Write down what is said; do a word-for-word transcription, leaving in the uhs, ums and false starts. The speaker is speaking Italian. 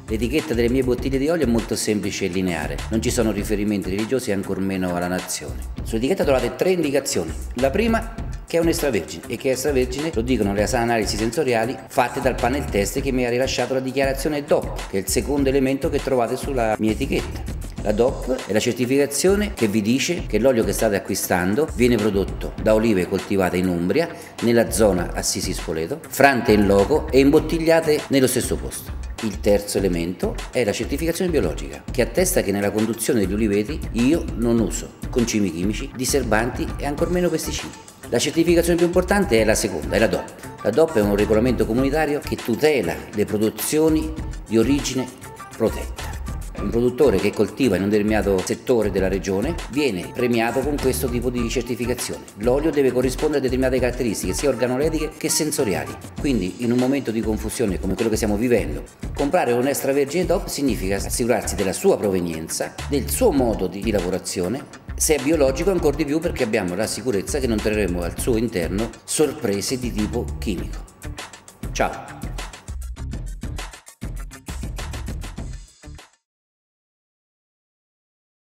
L'etichetta delle mie bottiglie di olio è molto semplice e lineare, non ci sono riferimenti religiosi e ancor meno alla nazione. Sull'etichetta trovate tre indicazioni. La prima, che è un extravergine, e che è extravergine lo dicono le analisi sensoriali fatte dal panel test che mi ha rilasciato la dichiarazione D O P, che è il secondo elemento che trovate sulla mia etichetta. La D O P è la certificazione che vi dice che l'olio che state acquistando viene prodotto da olive coltivate in Umbria, nella zona Assisi Spoleto, frante in loco e imbottigliate nello stesso posto. Il terzo elemento è la certificazione biologica, che attesta che nella conduzione degli uliveti io non uso concimi chimici, disturbanti e ancor meno pesticidi. La certificazione più importante è la seconda, è la D O P. La D O P è un regolamento comunitario che tutela le produzioni di origine protetta. Un produttore che coltiva in un determinato settore della regione viene premiato con questo tipo di certificazione. L'olio deve corrispondere a determinate caratteristiche sia organolettiche che sensoriali. Quindi in un momento di confusione come quello che stiamo vivendo, comprare un extravergine D O P significa assicurarsi della sua provenienza, del suo modo di lavorazione, se è biologico ancora di più perché abbiamo la sicurezza che non trarremo al suo interno sorprese di tipo chimico. Ciao!